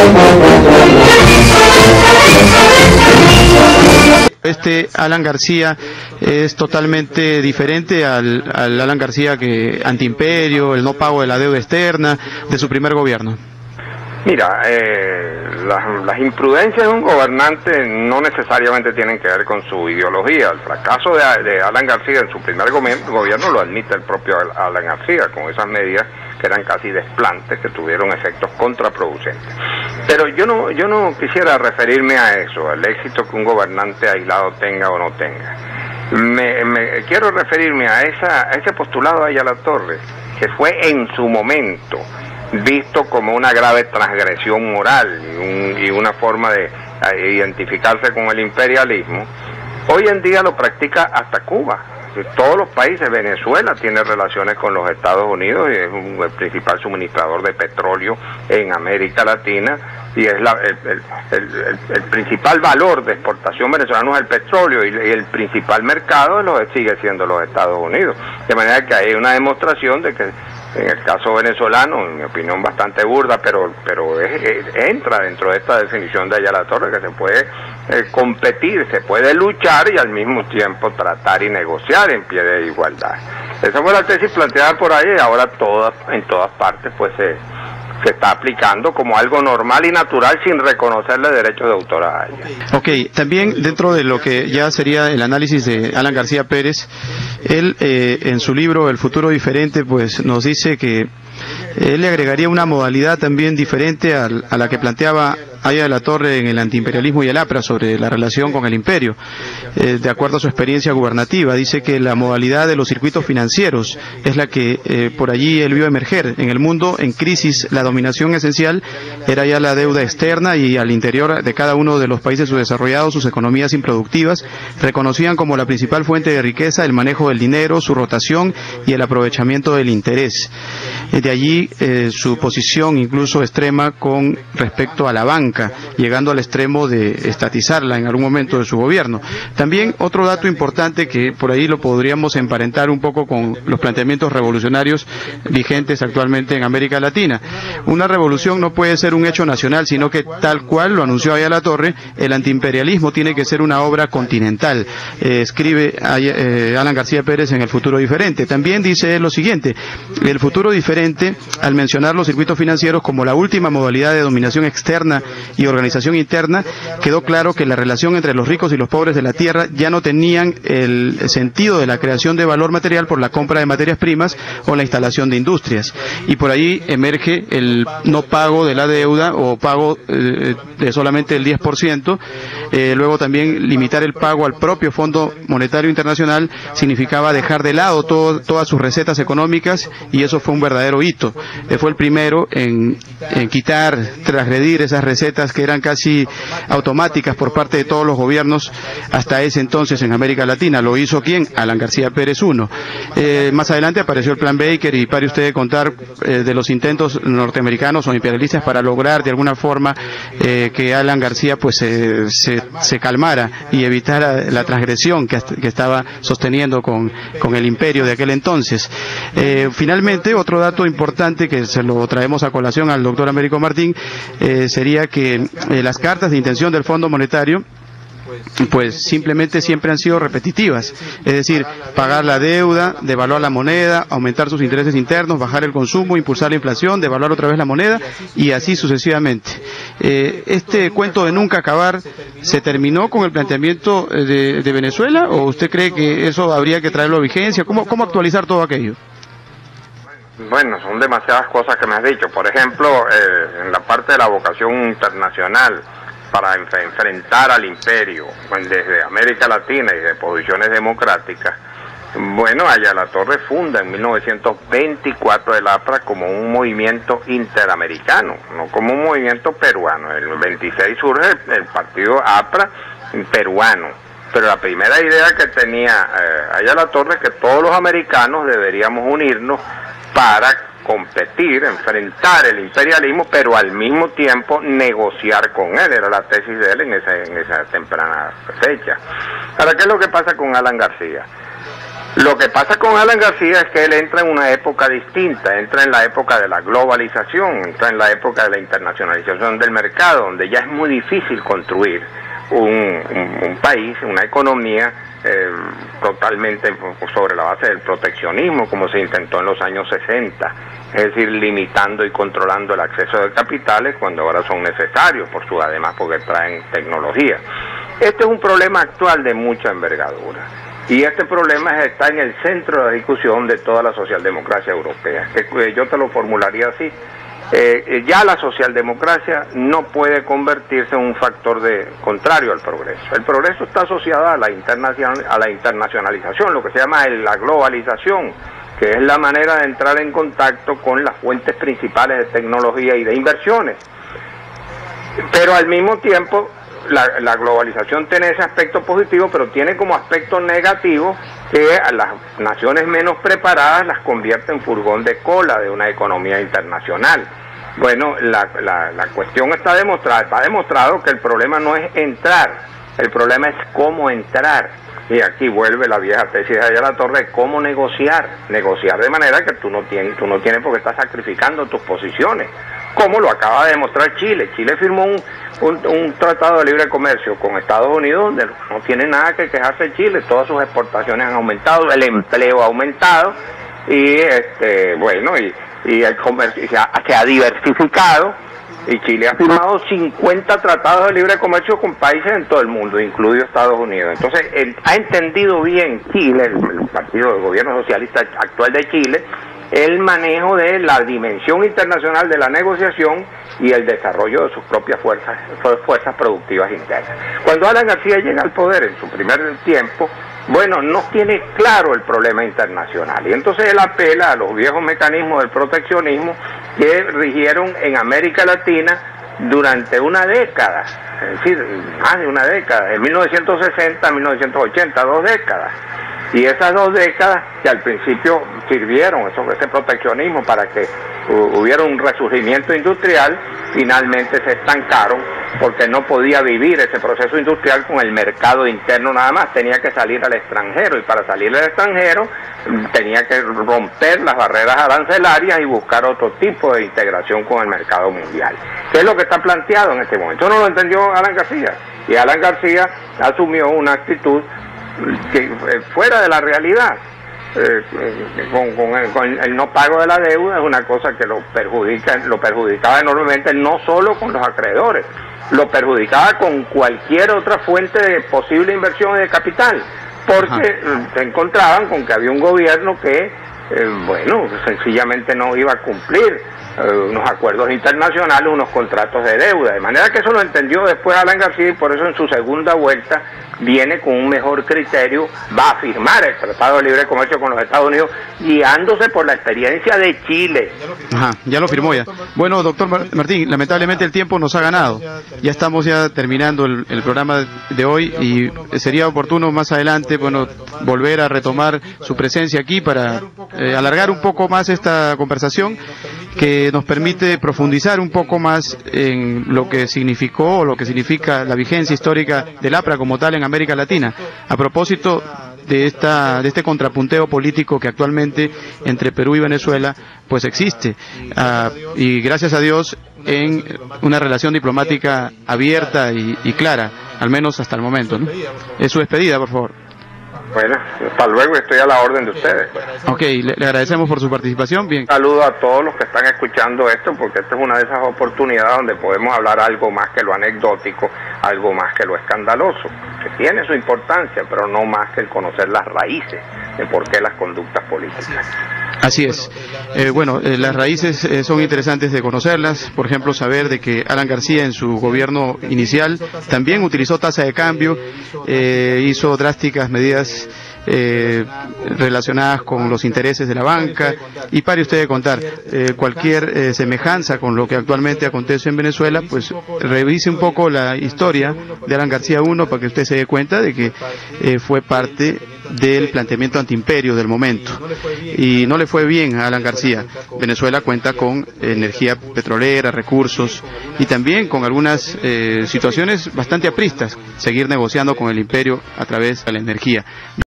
Este Alan García es totalmente diferente al Alan García que antiimperio, el no pago de la deuda externa de su primer gobierno. Mira, las imprudencias de un gobernante no necesariamente tienen que ver con su ideología. El fracaso de Alan García en su primer gobierno lo admite el propio Alan García, con esas medidas que eran casi desplantes, que tuvieron efectos contraproducentes. Pero yo no quisiera referirme a eso, al éxito que un gobernante aislado tenga o no tenga. Quiero referirme a ese postulado de Ayala Torres, que fue en su momento visto como una grave transgresión moral y una forma de identificarse con el imperialismo. Hoy en día lo practica hasta Cuba. Todos los países, Venezuela tiene relaciones con los Estados Unidos y es el principal suministrador de petróleo en América Latina, y es el principal valor de exportación venezolano es el petróleo, y el principal mercado sigue siendo los Estados Unidos. De manera que hay una demostración de que en el caso venezolano, en mi opinión bastante burda, pero entra dentro de esta definición de Ayala Torres, que se puede competir, se puede luchar y al mismo tiempo tratar y negociar en pie de igualdad. Esa fue la tesis planteada por ahí, y ahora en todas partes pues se está aplicando como algo normal y natural sin reconocerle derechos de autor a ella. Ok, también dentro de lo que ya sería el análisis de Alan García Pérez, él en su libro El futuro diferente pues nos dice que él le agregaría una modalidad también diferente a la que planteaba Ayala Torre en el antiimperialismo y el APRA sobre la relación con el imperio. De acuerdo a su experiencia gubernativa, dice que la modalidad de los circuitos financieros es la que por allí él vio emerger. En el mundo en crisis, la dominación esencial era ya la deuda externa, y al interior de cada uno de los países subdesarrollados, sus economías improductivas reconocían como la principal fuente de riqueza el manejo del dinero, su rotación y el aprovechamiento del interés. De allí su posición incluso extrema con respecto a la banca, llegando al extremo de estatizarla en algún momento de su gobierno. También otro dato importante que por ahí lo podríamos emparentar un poco con los planteamientos revolucionarios vigentes actualmente en América Latina. Una revolución no puede ser un hecho nacional, sino que tal cual lo anunció Ayala Torre, el antiimperialismo tiene que ser una obra continental. Escribe Alan García Pérez en El futuro diferente. También dice lo siguiente: el futuro diferente, al mencionar los circuitos financieros como la última modalidad de dominación externa y organización interna, quedó claro que la relación entre los ricos y los pobres de la tierra ya no tenían el sentido de la creación de valor material por la compra de materias primas o la instalación de industrias, y por ahí emerge el no pago de la deuda o pago de solamente el 10%. Luego también limitar el pago al propio Fondo Monetario Internacional significaba dejar de lado todas sus recetas económicas, y eso fue un verdadero hito. Fue el primero en quitar, transgredir esas recetas que eran casi automáticas por parte de todos los gobiernos hasta ese entonces en América Latina. ¿Lo hizo quién? Alan García Pérez I. Más adelante apareció el Plan Baker, y pare usted de contar de los intentos norteamericanos o imperialistas para lograr de alguna forma que Alan García pues se calmara y evitara la transgresión que estaba sosteniendo con el imperio de aquel entonces. Finalmente, otro dato importante que se lo traemos a colación al doctor Américo Martín sería que las cartas de intención del Fondo Monetario pues simplemente siempre han sido repetitivas, es decir, pagar la deuda, devaluar la moneda, aumentar sus intereses internos, bajar el consumo, impulsar la inflación, devaluar otra vez la moneda, y así sucesivamente. Este cuento de nunca acabar se terminó con el planteamiento de Venezuela, ¿o usted cree que eso habría que traerlo a vigencia? ¿Cómo actualizar todo aquello? Bueno, son demasiadas cosas que me has dicho. Por ejemplo, en la parte de la vocación internacional para enfrentar al imperio desde América Latina y de posiciones democráticas, bueno, Ayala Torre funda en 1924 el APRA como un movimiento interamericano, no como un movimiento peruano. En el 26 surge el partido APRA peruano. Pero la primera idea que tenía Ayala Torre es que todos los americanos deberíamos unirnos para competir, enfrentar el imperialismo, pero al mismo tiempo negociar con él. Era la tesis de él en esa temprana fecha. Ahora, ¿qué es lo que pasa con Alan García? Lo que pasa con Alan García es que él entra en una época distinta, entra en la época de la globalización, entra en la época de la internacionalización del mercado, donde ya es muy difícil construir un país, una economía totalmente sobre la base del proteccionismo, como se intentó en los años 60, es decir, limitando y controlando el acceso de capitales cuando ahora son necesarios, además porque traen tecnología. Este es un problema actual de mucha envergadura. Y este problema está en el centro de la discusión de toda la socialdemocracia europea. Yo te lo formularía así. Ya la socialdemocracia no puede convertirse en un factor contrario al progreso. El progreso está asociado a la internacionalización, lo que se llama la globalización, que es la manera de entrar en contacto con las fuentes principales de tecnología y de inversiones. Pero al mismo tiempo, la globalización tiene ese aspecto positivo, pero tiene como aspecto negativo que a las naciones menos preparadas las convierte en furgón de cola de una economía internacional. Bueno, la cuestión está demostrado que el problema no es entrar, el problema es cómo entrar. Y aquí vuelve la vieja tesis de Ayala Torres, cómo negociar de manera que tú no tienes porque estás sacrificando tus posiciones, como lo acaba de demostrar Chile. Chile firmó un tratado de libre comercio con Estados Unidos donde no tiene nada que quejarse Chile, todas sus exportaciones han aumentado, el empleo ha aumentado y el comercio se ha diversificado, y Chile ha firmado 50 tratados de libre comercio con países en todo el mundo, incluido Estados Unidos. Entonces, ha entendido bien Chile, el partido del gobierno socialista actual de Chile, el manejo de la dimensión internacional de la negociación y el desarrollo de sus propias fuerzas productivas internas. Cuando Alan García llega al poder en su primer tiempo, no tiene claro el problema internacional, y entonces él apela a los viejos mecanismos del proteccionismo que rigieron en América Latina durante una década, es decir, más de una década, de 1960 a 1980, 2 décadas. Y esas 2 décadas que al principio sirvieron, ese proteccionismo, para que hubiera un resurgimiento industrial, finalmente se estancaron porque no podía vivir ese proceso industrial con el mercado interno nada más, tenía que salir al extranjero, y para salir al extranjero tenía que romper las barreras arancelarias y buscar otro tipo de integración con el mercado mundial. ¿Qué es lo que está planteado en este momento? Eso no lo entendió Alan García, y Alan García asumió una actitud que fuera de la realidad. Con el no pago de la deuda es una cosa que lo perjudicaba enormemente, no solo con los acreedores, lo perjudicaba con cualquier otra fuente de posible inversión de capital, porque se encontraban con que había un gobierno que sencillamente no iba a cumplir unos acuerdos internacionales, unos contratos de deuda, de manera que eso lo entendió después Alan García, y por eso en su segunda vuelta viene con un mejor criterio, va a firmar el Tratado de Libre Comercio con los Estados Unidos, guiándose por la experiencia de Chile. Ya lo firmó ya. Bueno, doctor Martín, lamentablemente el tiempo nos ha ganado, ya estamos terminando el programa de hoy, y sería oportuno más adelante, volver a retomar su presencia aquí para alargar un poco más esta conversación, que nos permite profundizar un poco más en lo que significó o lo que significa la vigencia histórica del APRA como tal en América Latina, a propósito de este contrapunteo político que actualmente entre Perú y Venezuela pues existe, y gracias a Dios en una relación diplomática abierta y clara, al menos hasta el momento, ¿no? Es su despedida, por favor. Bueno, hasta luego, estoy a la orden de ustedes. Ok, le agradecemos por su participación. Bien. Saludo a todos los que están escuchando esto, porque esta es una de esas oportunidades donde podemos hablar algo más que lo anecdótico, algo más que lo escandaloso, que tiene su importancia, pero no más que el conocer las raíces de por qué las conductas políticas. Así es. Las raíces son interesantes de conocerlas. Por ejemplo, saber de que Alan García en su gobierno inicial también utilizó tasa de cambio, hizo drásticas medidas relacionadas con los intereses de la banca, y pare usted de contar cualquier semejanza con lo que actualmente acontece en Venezuela, pues revise un poco la historia de Alan García I para que usted se dé cuenta de que fue parte del planteamiento antiimperio del momento, y no le fue bien a Alan García. Venezuela cuenta con energía petrolera, recursos, y también con algunas situaciones bastante apristas, seguir negociando con el imperio a través de la energía.